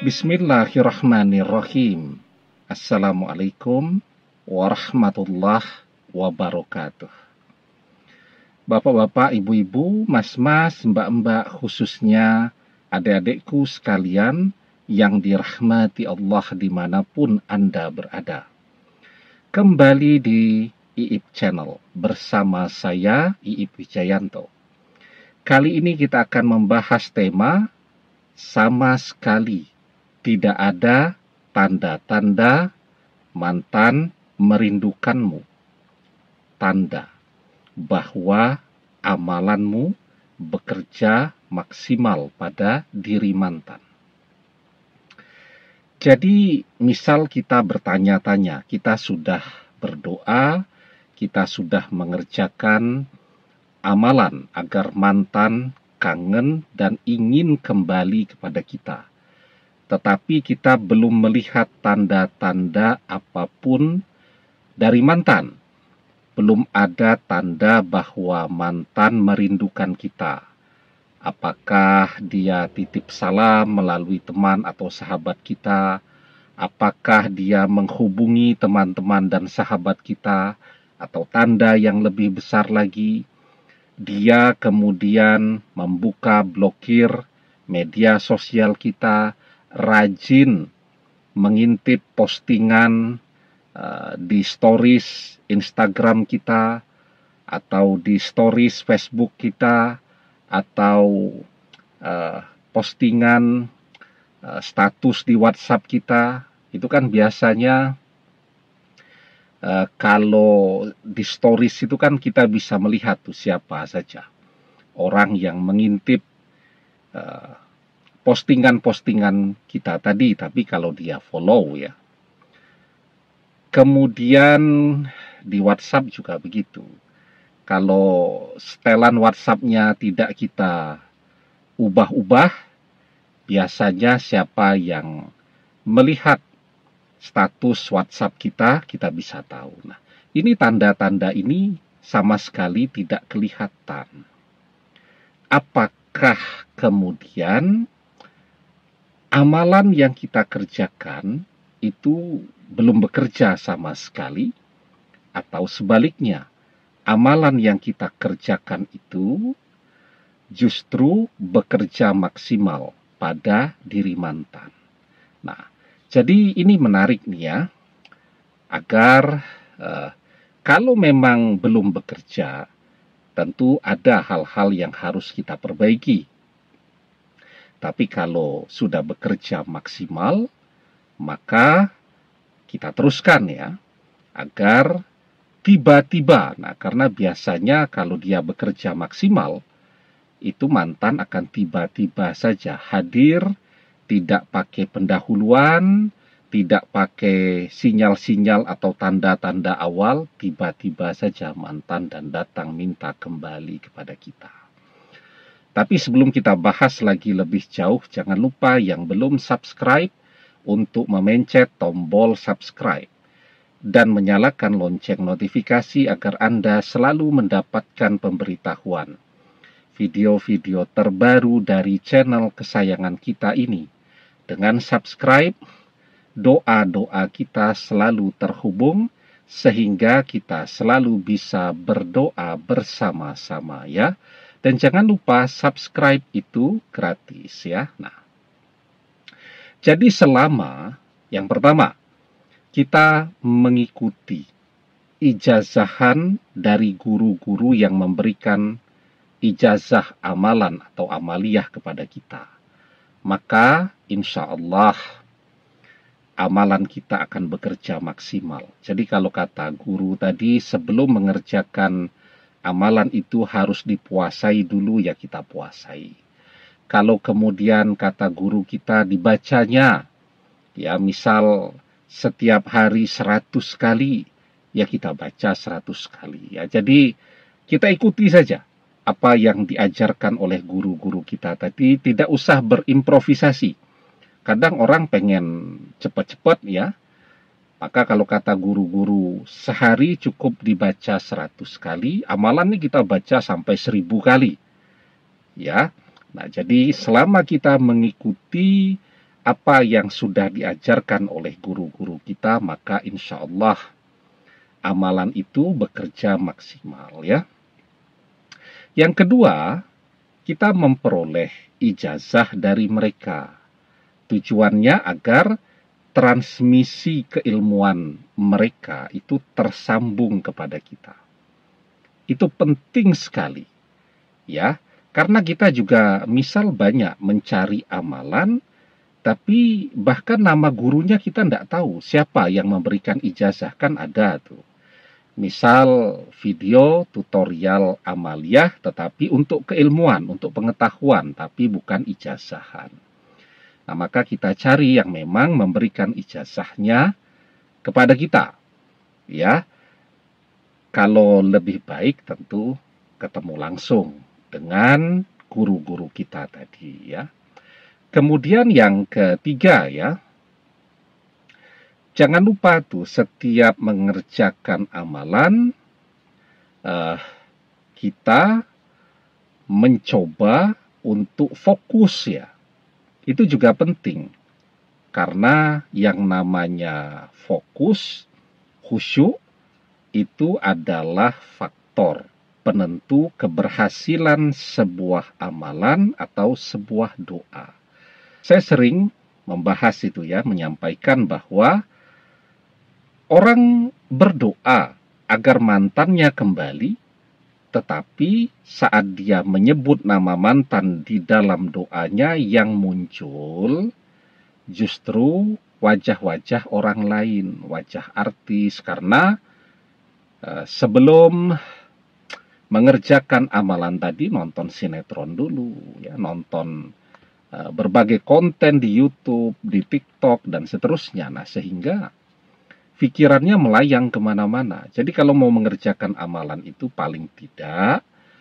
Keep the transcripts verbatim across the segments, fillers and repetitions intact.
Bismillahirrahmanirrahim. Assalamualaikum warahmatullahi wabarakatuh. Bapak-bapak, ibu-ibu, mas-mas, mbak-mbak, khususnya adik-adikku sekalian yang dirahmati Allah dimanapun Anda berada. Kembali di I I P Channel bersama saya, I I P Wijayanto. Kali ini kita akan membahas tema sama sekali tidak ada tanda-tanda mantan merindukanmu. Tanda bahwa amalanmu bekerja maksimal pada diri mantan. Jadi, misal kita bertanya-tanya, kita sudah berdoa, kita sudah mengerjakan amalan agar mantan kangen dan ingin kembali kepada kita. Tetapi kita belum melihat tanda-tanda apapun dari mantan. Belum ada tanda bahwa mantan merindukan kita. Apakah dia titip salam melalui teman atau sahabat kita? Apakah dia menghubungi teman-teman dan sahabat kita? Atau tanda yang lebih besar lagi, dia kemudian membuka blokir media sosial kita, rajin mengintip postingan uh, di stories Instagram kita, atau di stories Facebook kita, atau uh, postingan uh, status di WhatsApp kita. Itu kan biasanya uh, kalau di stories itu kan kita bisa melihat tuh siapa saja orang yang mengintip uh, postingan-postingan kita tadi, tapi kalau dia follow ya. Kemudian di WhatsApp juga begitu. Kalau setelan WhatsApp-nya tidak kita ubah-ubah, biasanya siapa yang melihat status WhatsApp kita, kita bisa tahu. Nah, ini tanda-tanda ini sama sekali tidak kelihatan. Apakah kemudian amalan yang kita kerjakan itu belum bekerja sama sekali, atau sebaliknya, amalan yang kita kerjakan itu justru bekerja maksimal pada diri mantan. Nah, jadi ini menarik nih ya, agar eh, kalau memang belum bekerja, tentu ada hal-hal yang harus kita perbaiki. Tapi kalau sudah bekerja maksimal, maka kita teruskan ya, agar tiba-tiba, nah karena biasanya kalau dia bekerja maksimal, itu mantan akan tiba-tiba saja hadir, tidak pakai pendahuluan, tidak pakai sinyal-sinyal atau tanda-tanda awal, tiba-tiba saja mantan dan datang minta kembali kepada kita. Tapi sebelum kita bahas lagi lebih jauh, jangan lupa yang belum subscribe untuk memencet tombol subscribe dan menyalakan lonceng notifikasi agar Anda selalu mendapatkan pemberitahuan video-video terbaru dari channel kesayangan kita ini. Dengan subscribe, doa-doa kita selalu terhubung sehingga kita selalu bisa berdoa bersama-sama ya. Dan jangan lupa subscribe itu gratis ya. Nah, jadi selama yang pertama kita mengikuti ijazahan dari guru-guru yang memberikan ijazah amalan atau amaliyah kepada kita, maka insya Allah amalan kita akan bekerja maksimal. Jadi kalau kata guru tadi, sebelum mengerjakan amalan itu harus dipuasai dulu, ya kita puasai. Kalau kemudian kata guru kita dibacanya, ya misal setiap hari seratus kali, ya kita baca seratus kali. Ya, jadi kita ikuti saja apa yang diajarkan oleh guru-guru kita tadi, tidak usah berimprovisasi. Kadang orang pengen cepat-cepat ya, maka kalau kata guru-guru, sehari cukup dibaca seratus kali, amalan ini kita baca sampai seribu kali. Ya, nah jadi selama kita mengikuti apa yang sudah diajarkan oleh guru-guru kita, maka insya Allah amalan itu bekerja maksimal ya. Yang kedua, kita memperoleh ijazah dari mereka. Tujuannya agar transmisi keilmuan mereka itu tersambung kepada kita. Itu penting sekali ya, karena kita juga misal banyak mencari amalan, tapi bahkan nama gurunya kita tidak tahu siapa yang memberikan ijazah. Kan ada tuh, misal video tutorial amaliyah tetapi untuk keilmuan, untuk pengetahuan, tapi bukan ijazahan. Nah, maka kita cari yang memang memberikan ijazahnya kepada kita. Ya, kalau lebih baik tentu ketemu langsung dengan guru-guru kita tadi ya. Kemudian yang ketiga ya, jangan lupa tuh setiap mengerjakan amalan uh, kita mencoba untuk fokus ya. Itu juga penting, karena yang namanya fokus, khusyuk, itu adalah faktor penentu keberhasilan sebuah amalan atau sebuah doa. Saya sering membahas itu ya, menyampaikan bahwa orang berdoa agar mantannya kembali, tetapi saat dia menyebut nama mantan di dalam doanya, yang muncul justru wajah-wajah orang lain, wajah artis, karena uh, sebelum mengerjakan amalan tadi nonton sinetron dulu, ya, nonton uh, berbagai konten di YouTube, di TikTok, dan seterusnya. Nah, sehingga pikirannya melayang kemana-mana. Jadi kalau mau mengerjakan amalan itu paling tidak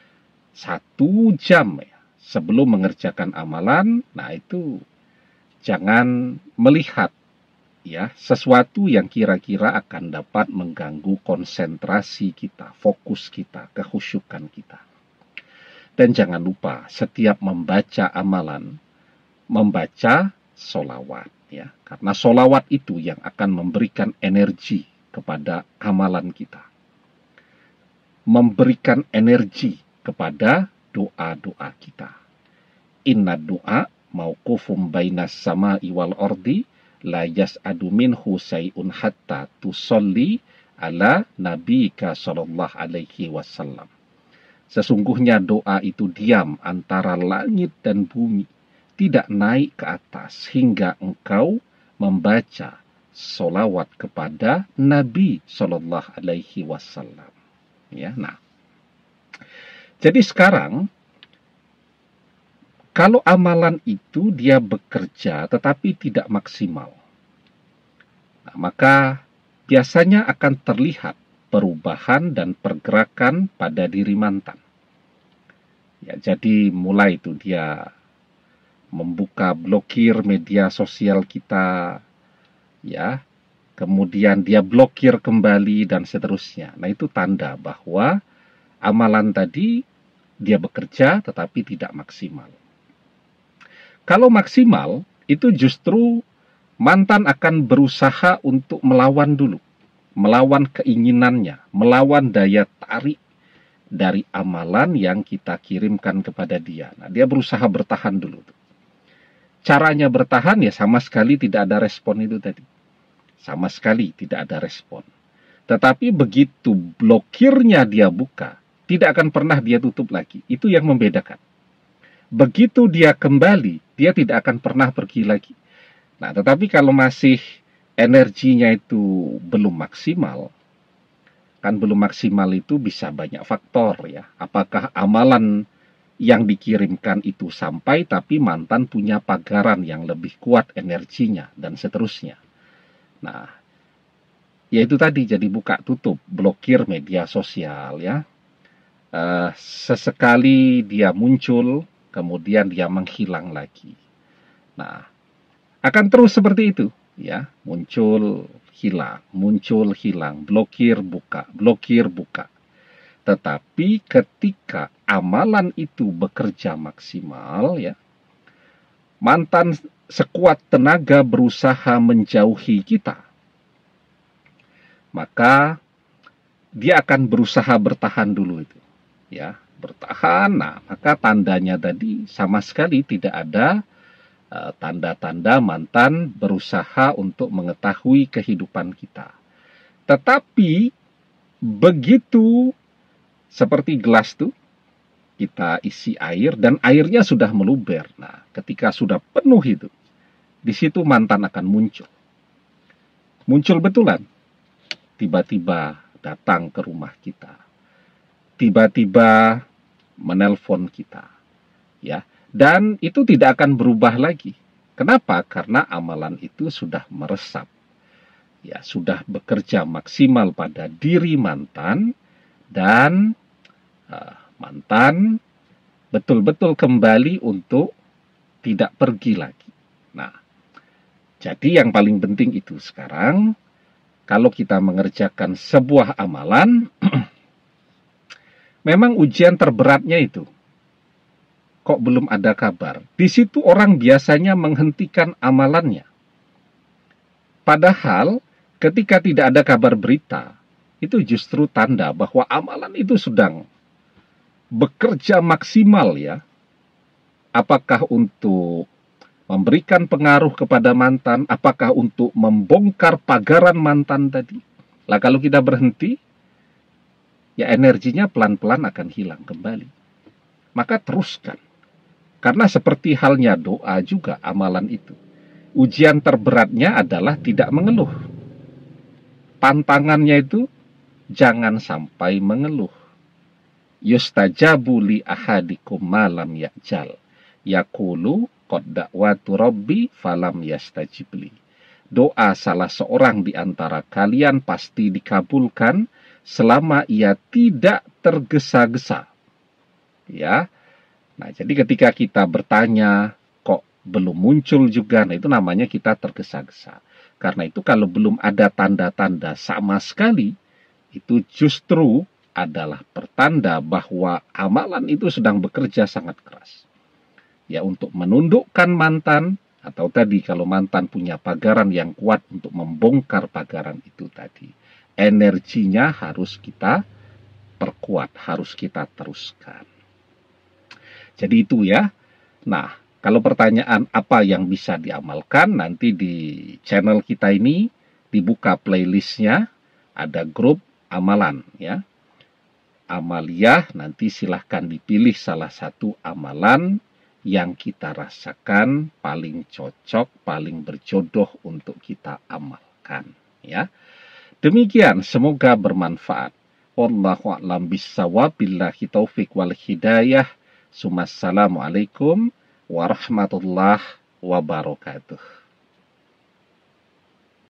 satu jam ya, sebelum mengerjakan amalan, nah itu jangan melihat ya sesuatu yang kira-kira akan dapat mengganggu konsentrasi kita, fokus kita, kekhusyukan kita. Dan jangan lupa setiap membaca amalan, membaca solawat. Ya, karena solawat itu yang akan memberikan energi kepada amalan kita, memberikan energi kepada doa-doa kita. Inna doa mauqufum bainas sama'i wal ardi la yas'adu minhu say'un hatta tusolli ala nabika sallallahu alaihi wasallam. Sesungguhnya doa itu diam antara langit dan bumi, tidak naik ke atas hingga engkau membaca solawat kepada Nabi Shallallahu Alaihi Wasallam. Ya, nah, jadi sekarang kalau amalan itu dia bekerja tetapi tidak maksimal, nah, maka biasanya akan terlihat perubahan dan pergerakan pada diri mantan. Ya, jadi mulai itu dia membuka blokir media sosial kita, ya, kemudian dia blokir kembali dan seterusnya. Nah, itu tanda bahwa amalan tadi dia bekerja tetapi tidak maksimal. Kalau maksimal, itu justru mantan akan berusaha untuk melawan dulu, melawan keinginannya, melawan daya tarik dari amalan yang kita kirimkan kepada dia. Nah, dia berusaha bertahan dulu. Caranya bertahan ya sama sekali tidak ada respon itu tadi. Sama sekali tidak ada respon. Tetapi begitu blokirnya dia buka, tidak akan pernah dia tutup lagi. Itu yang membedakan. Begitu dia kembali, dia tidak akan pernah pergi lagi. Nah, tetapi kalau masih energinya itu belum maksimal, kan belum maksimal itu bisa banyak faktor ya. Apakah amalan yang dikirimkan itu sampai, tapi mantan punya pagaran yang lebih kuat energinya, dan seterusnya. Nah, yaitu tadi, jadi buka tutup, blokir media sosial ya. Uh, sesekali dia muncul, kemudian dia menghilang lagi. Nah, akan terus seperti itu ya, muncul, hilang, muncul, hilang, blokir, buka, blokir, buka. Tetapi ketika amalan itu bekerja maksimal ya, mantan sekuat tenaga berusaha menjauhi kita, maka dia akan berusaha bertahan dulu itu, ya, bertahan. Nah, maka tandanya tadi sama sekali tidak ada uh, tanda-tanda mantan berusaha untuk mengetahui kehidupan kita. Tetapi begitu seperti gelas tuh, kita isi air dan airnya sudah meluber. Nah, ketika sudah penuh itu, di situ mantan akan muncul. Muncul betulan. Tiba-tiba datang ke rumah kita. Tiba-tiba menelpon kita. Ya, dan itu tidak akan berubah lagi. Kenapa? Karena amalan itu sudah meresap. Ya, sudah bekerja maksimal pada diri mantan, dan uh, mantan betul-betul kembali untuk tidak pergi lagi. Nah, jadi yang paling penting itu sekarang, kalau kita mengerjakan sebuah amalan, memang ujian terberatnya itu, kok belum ada kabar. Di situ orang biasanya menghentikan amalannya. Padahal ketika tidak ada kabar berita, itu justru tanda bahwa amalan itu sedang bekerja maksimal, ya. Apakah untuk memberikan pengaruh kepada mantan, apakah untuk membongkar pagaran mantan tadi. Lah kalau kita berhenti, ya energinya pelan-pelan akan hilang kembali. Maka teruskan. Karena seperti halnya doa juga amalan itu. Ujian terberatnya adalah tidak mengeluh. Pantangannya itu jangan sampai mengeluh. Yustajabu li ahadikum malam ya'jal. Yaqulu qad da'watu rabbi falam yastajibli. Doa salah seorang di antara kalian pasti dikabulkan selama ia tidak tergesa-gesa. Ya. Nah, jadi ketika kita bertanya kok belum muncul juga, nah itu namanya kita tergesa-gesa. Karena itu kalau belum ada tanda-tanda sama sekali, itu justru adalah pertanda bahwa amalan itu sedang bekerja sangat keras. Ya, untuk menundukkan mantan, atau tadi kalau mantan punya pagaran yang kuat untuk membongkar pagaran itu tadi, energinya harus kita perkuat, harus kita teruskan. Jadi itu ya. Nah, kalau pertanyaan apa yang bisa diamalkan, nanti di channel kita ini dibuka playlistnya, ada grup amalan, ya. Amaliyah, nanti silahkan dipilih salah satu amalan yang kita rasakan paling cocok, paling berjodoh untuk kita amalkan, ya. Demikian, semoga bermanfaat. Wallahu a'lam bishawab, billahi taufik wal hidayah. Assalamualaikum warahmatullahi wabarakatuh.